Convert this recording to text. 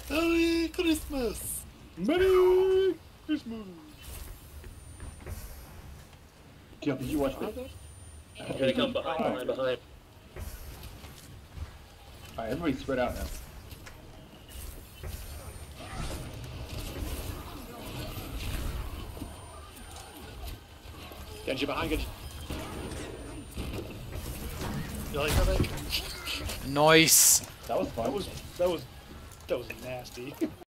Merry Christmas! Merry Christmas! Did you watch it? Here they come behind. Alright, everybody spread out now. Genji behind, Genji. You like that? Nice. That was fun. That was nasty.